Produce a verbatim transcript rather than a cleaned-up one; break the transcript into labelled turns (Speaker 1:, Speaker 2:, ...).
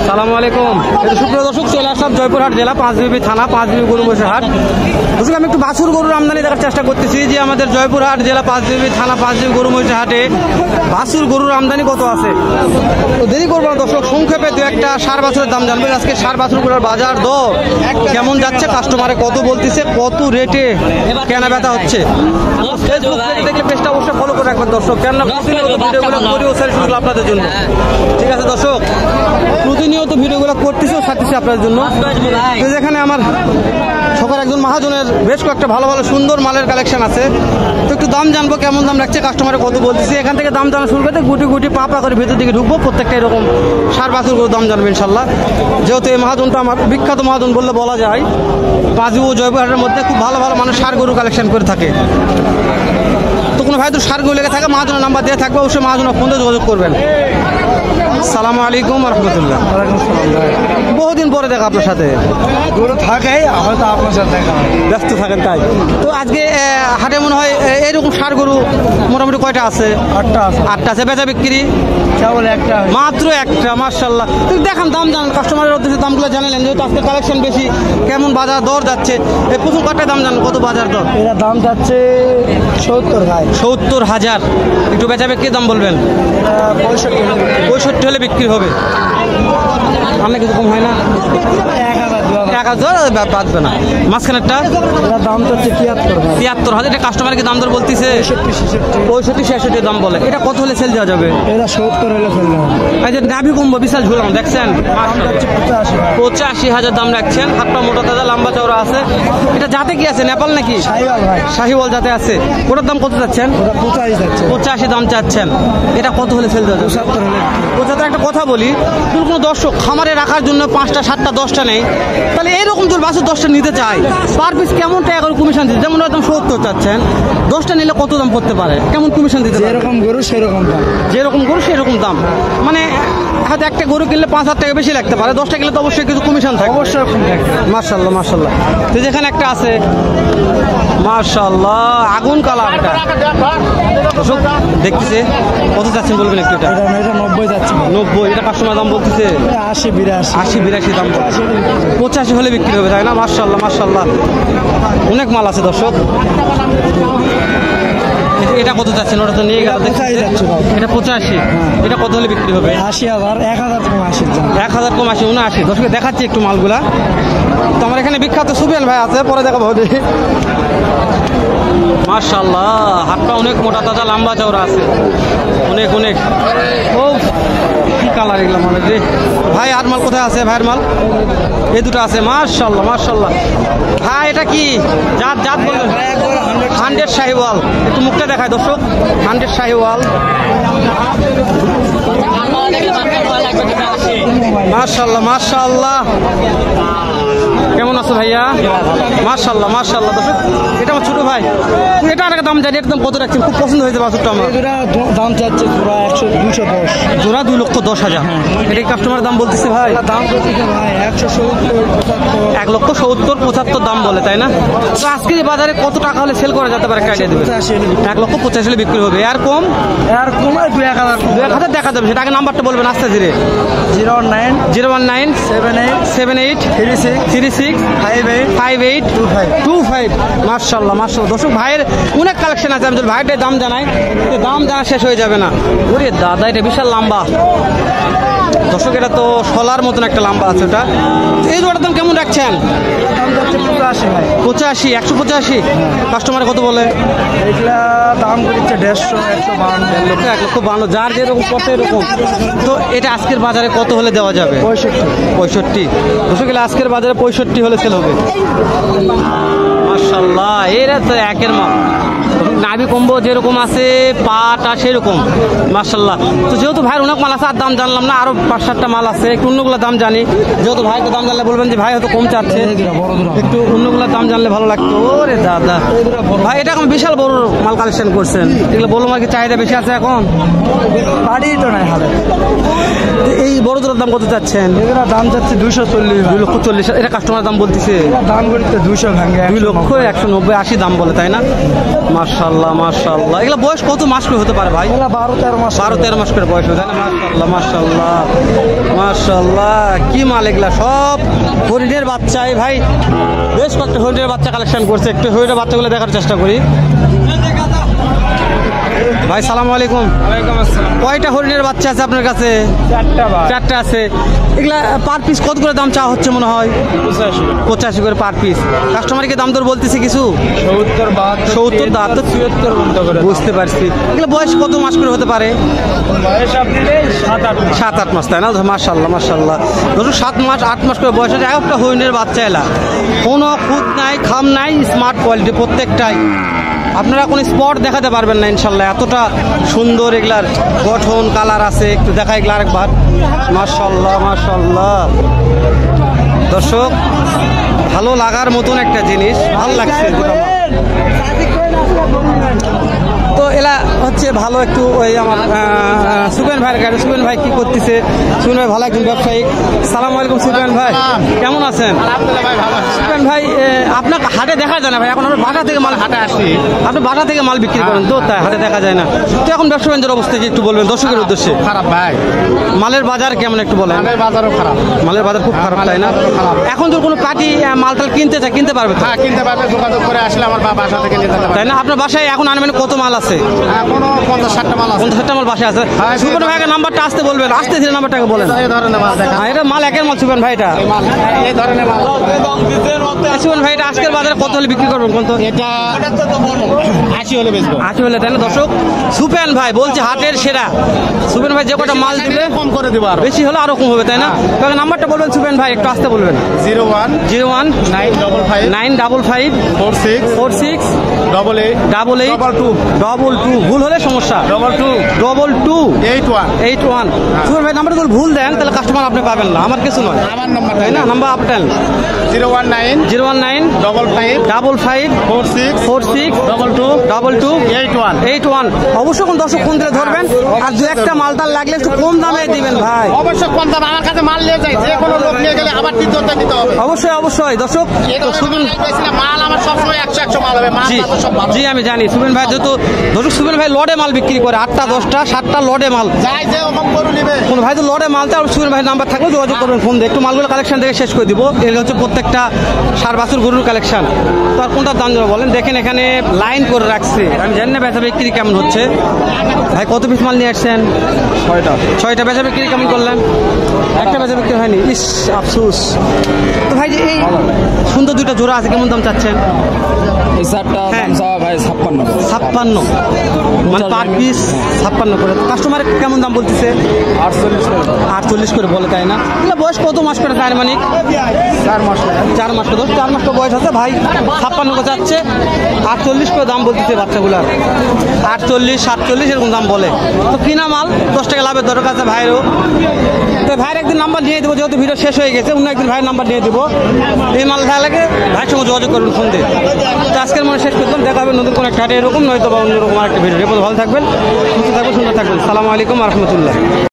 Speaker 1: সালামু আলাইকুম। সুপ্রিয় দর্শক, চলে আসলাম জয়পুরহাট জেলা পাঁচবিবি থানা পাঁচবিবি গরু মহিষের হাট। দর্শক, আমি একটু বাছুর গরুর আমদানি দেখার চেষ্টা করতেছি যে আমাদের জয়পুরহাট জেলা পাঁচবিবি থানা পাঁচবিবি গরু মহিষের হাটে বাছুর গরুর আমদানি কত আছে। তো দেরি করবো না দর্শক, সংক্ষেপে দু একটা সার বাছুরের দাম জানবেন। আজকে সার বাছুরগুলোর বাজার দর কেমন যাচ্ছে, কাস্টমারে কত বলতেছে, কত রেটে কেনা বেচা হচ্ছে। ফেসবুক পেজে দেখলে পেজটা অবশ্যই ফলো করে রাখবেন দর্শক, কেননা প্রতিনিয়ত ভিডিওগুলো করি ও স্যার শুধু আপনাদের জন্য। ঠিক আছে দর্শক, প্রতিনিয়ত ভিডিওগুলো করতেছি ও ছাড়তেছি আপনাদের জন্য। তো যেখানে আমার সকাল একজন মহাজনের বেশ কয়েকটা ভালো ভালো সুন্দর মালের কালেকশন আছে, তো একটু দাম জানবো, কেমন দাম রাখছে, কাস্টমারে কত বলতেছি। এখান থেকে দাম জানা শুরু করতে গুটি গুটি পা পা করে ভেতর দিকে ঢুকবো, প্রত্যেকটা এরকম সার বাছুর করে দাম জানবো ইনশাল্লাহ। যেহেতু এই মহাজনটা আমার বিখ্যাত মহাজন বললে বলা যায়, পাঁচবিবি ও জয়পুরহাটের মধ্যে খুব ভালো ভালো মানুষ সার গরু কালেকশন করে থাকে। তো কোনো ভাই তো সার গরু লেগে থাকে, মহাজনের নাম্বার দিয়ে থাকবে, অবশ্যই মহাজনের ফোন দিয়ে যোগাযোগ করবেন। সালামু আলাইকুম রহমতুল্লাহ। বহুদিন পরে দেখা আপনার সাথে।
Speaker 2: গরু থাকে হয়তো আপনার সাথে দেখা
Speaker 1: ব্যস্ত থাকেন তাই। তো আজকে হাটে মনে হয় এইরকম সার গরু মোটামুটি কয়টা আছে?
Speaker 2: আটটা আছে।
Speaker 1: আটটা আছে। বেচা বিক্রি
Speaker 2: কেবল একটা,
Speaker 1: মাত্র একটা। মার্শাল্লাহ। তুই দেখান দাম জানান, কাস্টমারের উদ্দেশ্যে দামগুলো জানালেন, যেহেতু আজকে কালেকশন বেশি, কেমন বাজার দর যাচ্ছে। এই প্রথম কয়টা দাম জানান, কত বাজার দর?
Speaker 2: এরা দাম যাচ্ছে সত্তর ভাই
Speaker 1: সত্তর হাজার। একটু বেচা বিক্রির দাম বলবেন।
Speaker 2: পঁয়ষট্টি
Speaker 1: পঁয়ষট্টি হলে বিক্রি হবে। আমরা কিছু কম হয় না?
Speaker 2: এক হাজার
Speaker 1: এক হাজার বাঁচবে না। মাঝখানেরটা
Speaker 2: এরা দাম যাচ্ছে তিয়াত্তর ভাই
Speaker 1: তিয়াত্তর হাজার। এটা কাস্টমারকে দাম দর বলতেছে
Speaker 2: ছেষট্টি ছেষট্টি
Speaker 1: পঁয়ষট্টি ছেষট্টি দাম বলে। এটা কত হলে সেল দেওয়া যাবে?
Speaker 2: এরা সত্তর হলে ফেললাম।
Speaker 1: এই যে নাভি কুম্ভ বিশাল ঝুলাম দেখছেন,
Speaker 2: দাম যাচ্ছে পঁচাশি
Speaker 1: পঁচাশি হাজার দাম রাখছেন। হাতটা মোটা তাজা লম্বা চওড়া আছে। এটা জাতে কি আছে? নেপাল নাকি?
Speaker 2: সাইওয়াল ভাই,
Speaker 1: শাহিওয়াল জাতে আছে। ওটার দাম কত চাচ্ছেন?
Speaker 2: ওরা পঁচাশি যাচ্ছে
Speaker 1: পঁচাশি দাম চাচ্ছেন। এটা কত হলে সেল দেওয়া যাবে?
Speaker 2: পঁচাত্তর হলে
Speaker 1: পঁচাত্তর। একটা কথা বলি, তোর কোনো দর্শক খামারে রাখার জন্য পাঁচটা সাতটা দশটা নেই, তাহলে এইরকম তোর বাসুর দশটা নিতে চায়, পার পিস কেমন টাকা করে কমিশন দিচ্ছে? যেমন একদম সত্তর চাচ্ছেন, দশটা নিলে কত দাম পড়তে পারে, কেমন কমিশন দিতে পারে?
Speaker 2: যেরকম গরু সেরকম দাম।
Speaker 1: যেরকম গরু সেরকম দাম। মানে হয়তো একটা গরু কিনলে পাঁচ হাজার টাকা বেশি লাগতে পারে, দশটা কিনলে তো অবশ্যই কিছু কমিশন থাকে।
Speaker 2: অবশ্যই
Speaker 1: মার্শাল্লাহ মার্শাল্লাহ। তো যেখানে একটা আছে মার্শাল্লাহ আগুন কালার, এটা দর্শক দেখতেছে, কত চাচ্ছেন বলবেন একটু? এটা
Speaker 2: এটা এটা নব্বই যাচ্ছে
Speaker 1: নব্বই। এটা কাস্টমার দাম বলতেছে
Speaker 2: আশি বিরাশি
Speaker 1: আশি বিরাশি দাম বলতেছে। পঁচাশি হলে বিক্রি হবে, তাই না? মার্শাল্লাহ মার্শাল্লাহ, অনেক মাল আছে দর্শক। এটা কত চাচ্ছেন? ওটা তো নিয়ে গেল। এটা পঁচাশি। এটা কত হলে বিক্রি হবে?
Speaker 2: আশি হাজার এক হাজার কম আশি
Speaker 1: এক হাজার কম আশি উনআশি। দর্শকে দেখাচ্ছি একটু মালগুলা। তো আমার এখানে বিখ্যাত সুবেল ভাই আছে, পরে দেখাবো। মার্শাল্লাহ, হাতটা অনেক মোটা তাজা লম্বা চওড়া আছে, অনেক অনেক। ও কি কালার এগুলো মানে রে ভাই। আর মাল কোথায় আছে? ভাইয়ের মাল এই দুটো আছে। মার্শাল্লাহ মার্শাল্লাহ। ভাই এটা কি জাত? জাত বলবেন? হান্ড্রেড শাহিওয়াল। একটু মুখটা দেখায় দর্শক, হান্ড্রেড শাহিওয়াল। মার্শাল্লাহ মার্শাল্লাহ। কেমন আছো ভাইয়া? মার্শাল্লাহ মার্শাল্লাহ। দর্শক এটা আমার ছোট ভাই, এটা আর দাম জানি, এর দাম কত রাখছেন? খুব পছন্দ হয়েছে বাছুরটা আমার।
Speaker 2: দাম চাচ্ছে জোড়া একশো দুশো দশ
Speaker 1: জোড়া দুই লক্ষ দশ হাজার। এটা কাস্টমার দাম বলতেছে ভাই?
Speaker 2: দাম বলতেছে ভাই একশো সত্তর
Speaker 1: এক লক্ষ সত্তর পঁচাত্তর দাম বলে, তাই না? তো আজকের বাজারে কত টাকা হলে সেল করা যেতে পারে? আইডিয়া দেবে। এক লক্ষ পঁচাশি হলে বিক্রি হবে। আর কম?
Speaker 2: আর কমায় দুই এক হাজার
Speaker 1: দু এক হাজার দেখা যাবে। সেটা আগে নাম্বারটা বলবেন আস্তে ধীরে।
Speaker 2: Zero one nine
Speaker 1: zero one nine
Speaker 2: seven eight
Speaker 1: seven eight
Speaker 2: three six
Speaker 1: three six
Speaker 2: five eight
Speaker 1: five eight
Speaker 2: two five
Speaker 1: two five. মার্শাল্লাহ মার্শাল্লাহ। দর্শক ভাইয়ের অনেক কালেকশন আছে, আমি যদি ভাইটার দাম জানাই, দাম জানা শেষ হয়ে যাবে না। ওরে দাদা, এটা বিশাল লম্বা দর্শক, এটা তো শলার মতন একটা লম্বা আছে। ওটা এই জোড়ার দাম কেমন রাখছেন?
Speaker 2: দাম যাচ্ছে পঁচাশি ভাই
Speaker 1: পঁচাশি। একশো পঁচাশি। কাস্টমারে কত বলে?
Speaker 2: এগুলা দাম করছে দেড়শো একশো বান্ন
Speaker 1: এক লক্ষ এক লক্ষ বান্ন, যার যেরকম কত এরকম। তো এটা আজকের বাজারে কত হলে দেওয়া যাবে?
Speaker 2: পঁয়ষট্টি
Speaker 1: পঁয়ষট্টি। দর্শক এগুলো আজকের বাজারে পঁয়ষট্টি হলে সেল হবে। মার্শাল্লাহ, এরা তো একের মাল। নাভি কম্বো যেরকম আছে, পাটা সেরকম। মার্শাল্লাহ। তো যেহেতু ভাইয়ের অনেক মাল আছে, আর দাম জানলাম না, আরো পাঁচ সাতটা মাল আছে, একটু অন্যগুলো দাম জানি। যেহেতু ভাইকে দাম জানলে বলবেন যে ভাই হয়তো কম চাচ্ছে, একটু অন্যগুলো দাম জানলে ভালো লাগতো। ওরে দাদা ভাই, এটা এখন বিশাল বড় মাল কালেকশন করছেন। এগুলো বললাম আর কি, চাহিদা বেশি আছে এখন,
Speaker 2: বাড়ি তো নাই হালে।
Speaker 1: এই বড় জোড়ার দাম কত চাচ্ছেন? চাচ্ছেন?
Speaker 2: এগুলো দাম যাচ্ছে দুইশো চল্লিশ
Speaker 1: দুই লক্ষ চল্লিশ। এটা কাস্টমার দাম বলতেছে
Speaker 2: দাম করতে দুইশো ভাঙে
Speaker 1: দুই লক্ষ একশো নব্বই আশি দাম বলে, তাই না? মাশাল্লাহ মাশাল্লাহ। এগুলো বয়স কত মাস করে হতে পারে ভাই?
Speaker 2: এগুলো বারো তেরো মাস
Speaker 1: বারো তেরো মাস করে বয়স হয়, তাই না? মাশাল্লাহ মাশাল্লাহ মাশাল্লাহ। কি মাল এগুলা? সব হরিণের বাচ্চাই ভাই। বেশ কয়েকটা হরিণের বাচ্চা কালেকশন করছে, একটু হরিণের বাচ্চাগুলো দেখার চেষ্টা করি। ভাই সালাম আলাইকুম।
Speaker 2: ওয়ালাইকুম আসসালাম।
Speaker 1: কয়টা হরিণের বাচ্চা আছে আপনার কাছে?
Speaker 2: চারটা বার
Speaker 1: চারটা আছে। এগুলা পার পিস কত করে দাম চাওয়া হচ্ছে মনে হয়?
Speaker 2: পঁচাশি
Speaker 1: পঁচাশি করে পার পিস। কাস্টমারকে দাম দর বলতেছে কিছু?
Speaker 2: সত্তর বাহাত্তর
Speaker 1: সত্তর বাহাত্তর
Speaker 2: চুয়াত্তর পর্যন্ত করে
Speaker 1: বুঝতে পারছি। এগুলো বয়স কত মাস করে হতে পারে?
Speaker 2: বয়স আপনি সাত আট মাস।
Speaker 1: সাত আট মাস, তাই না? মাশাল্লাহ মাশাল্লাহ। ধরুন সাত মাস আট মাস করে বয়স হচ্ছে একটা হরিণের বাচ্চা এলা। কোনো খুদ নাই, খাম নাই, স্মার্ট কোয়ালিটি প্রত্যেকটাই। আপনারা কোনো স্পট দেখাতে পারবেন না ইনশাল্লাহ, এতটা সুন্দর এগুলার গঠন কালার আছে। একটু দেখা এগুলো আরেকবার। মাশাল্লাহ মাশাল্লাহ। দর্শক ভালো লাগার মতন একটা জিনিস, ভালো লাগছে দুটো মাল। তো এলা হচ্ছে ভালো একটু ওই আমার সুবেন ভাইয়ের গাড়ি। সুবেন ভাই কি করতেছে? সুবেন ভাই ভালো একজন ব্যবসায়ী। সালাম আলাইকুম সুবেন ভাই, কেমন আছেন? সুবেন ভাই আপনার হাটে দেখা যায় না ভাই, এখন আমরা বাসা থেকে মাল হাটে আসি। আপনি বাসা থেকে মাল বিক্রি করেন তো, তাই হাটে দেখা যায় না। তো এখন ব্যবসা বাণিজ্যের অবস্থা কি একটু বলবেন দর্শকের উদ্দেশ্যে?
Speaker 2: খারাপ ভাই,
Speaker 1: মালের বাজার কেমন একটু বলেন?
Speaker 2: মালের বাজারও খারাপ।
Speaker 1: মালের বাজার খুব খারাপ, তাই না? এখন তো কোনো পার্টি মালটাল কিনতে চায়, কিনতে পারবে তো?
Speaker 2: হ্যাঁ কিনতে পারবে, যোগাযোগ করে আসলে আমার বাসা থেকে নিতে পারবে,
Speaker 1: তাই না? আপনার বাসায় এখন আনুমানিক কত মাল আছে?
Speaker 2: এখনো পঞ্চাশ ষাটটা মাল আছে।
Speaker 1: পঞ্চাশ ষাটটা মাল বাসায় আছে। সুবেন ভাইকে নাম্বারটা আসতে বলবেন, আসতে ধীরে নাম্বারটাকে বলেন।
Speaker 2: এই ধরনের মাল দেখা,
Speaker 1: হ্যাঁ, এটা মাল একের মাল সুবেন ভাই। এটা
Speaker 2: এই মাল এই ধরনের মাল।
Speaker 1: সুবেন ভাই এটা আজকের বাজারে কত হলে বিক্রি করবেন কোন? তো
Speaker 2: এটা আশি হলে বেচবো।
Speaker 1: আশি হলে, তাই না? দর্শক সুবেন ভাই বলছে হাটের সেরা। সুবেন ভাই যে কটা মাল দিবে
Speaker 2: কম করে দেবো, আর
Speaker 1: বেশি হলে আরো কম হবে, তাই না? তবে নাম্বারটা বলবেন সুবেন ভাই, একটু আসতে বলবেন।
Speaker 2: Zero one
Speaker 1: zero one
Speaker 2: nine double five
Speaker 1: nine double five
Speaker 2: four six
Speaker 1: four six
Speaker 2: double eight
Speaker 1: double eight
Speaker 2: double two
Speaker 1: double two. ভুল হলে সমস্যা।
Speaker 2: Double two
Speaker 1: double two
Speaker 2: eight one
Speaker 1: eight one. Suben ভাই নাম্বারটা যদি ভুল দেন তাহলে কাস্টমার আপনি পাবেন না, আমার কিছু নয়,
Speaker 2: আমার নাম্বার,
Speaker 1: তাই না? নাম্বার আপনার
Speaker 2: zero one nine
Speaker 1: zero one nine
Speaker 2: double five
Speaker 1: double five
Speaker 2: four six
Speaker 1: four six
Speaker 2: double two
Speaker 1: double two
Speaker 2: eight one
Speaker 1: eight one. অবশ্যই কোন দর্শক ফোন দিলে ধরবেন, আর দু একটা মালটাল লাগলে একটু কম দামে দিবেন ভাই।
Speaker 2: অবশ্যই কম দাম। আমার কাছে মাল নিয়ে যায়, যে কোনো লোক নিয়ে গেলে আবার দ্বিতীয়টা নিতে হবে।
Speaker 1: অবশ্যই অবশ্যই দর্শক।
Speaker 2: এই ধরনের মাল চাইছিলাম, মাল আমার সবসময় একশো একশো মাল হবে, মাল
Speaker 1: জি
Speaker 2: তো সব ভালো।
Speaker 1: জি আমি জানি সুবেন ভাই যেহেতু দর্শক সুবেন ভাই লডে মাল বিক্রি করে, আটটা দশটা সাতটা লডে মাল।
Speaker 2: যাই যে ওরকম করে নিবে।
Speaker 1: কোন ভাই তো লডে মালতে, আর সুবেন ভাই নাম্বার থাকলে যোগাযোগ করবেন, ফোন দিয়ে একটু মালগুলো কালেকশন দেখে শেষ করে দিব। এগুলো হচ্ছে প্রত্যেকটা সার বাছুর গরুর কালেকশন। তো আর কোনটার দাম দেবো বলেন? দেখেন এখানে লাইন করে রাখছে, আমি জানি না বেচা বিক্রি কেমন হচ্ছে। ভাই কত পিস মাল নিয়ে আসছেন?
Speaker 2: ছয়টা
Speaker 1: ছয়টা। বেচা বিক্রি কেমন করলেন? একটা বেচা বিক্রি হয়নি, ইস আফসোস। তো ভাই যে এই সুন্দর দুইটা জোড়া আছে, কেমন দাম চাচ্ছেন?
Speaker 2: এই চারটা
Speaker 1: হ্যাঁ।
Speaker 2: দাম চাওয়া ভাই ছাপ্পান্ন।
Speaker 1: ছাপ্পান্ন মানে পার পিস ছাপ্পান্ন করে। কাস্টমার কেমন দাম বলতেছে?
Speaker 2: আটচল্লিশ করে
Speaker 1: আটচল্লিশ করে বলে, তাই না? এগুলো বয়স কত মাস করে? তার মানে
Speaker 2: চার মাস
Speaker 1: চার মাস করে। চার মাস তো বয়স আছে ভাই। ছাপ্পান্ন করে যাচ্ছে, আটচল্লিশ করে দাম বলতেছে বাচ্চাগুলার। আটচল্লিশ সাতচল্লিশ এরকম দাম বলে। তো কিনা মাল দশ টাকা লাভের দরকার আছে ভাইয়েরও। তো ভাইয়ের একদিন নাম্বার দিয়ে দেবো, যেহেতু ভিডিও শেষ হয়ে গেছে, অন্য একদিন ভাইয়ের নাম্বার দিয়ে দেবো। এই মাল ভালো লাগে ভাইয়ের সঙ্গে যোগাযোগ করবেন ফোন দিয়ে। তো আজকের মনে শেষ করতাম, দেখা হবে নতুন কোনো একটা হাটে এরকম, নয়তো বা অন্যরকম একটা ভিডিও। ভালো থাকবেন, সুস্থ থাকবেন, সুন্দর থাকবেন। সালামু আলাইকুম রহমতুল্লাহ।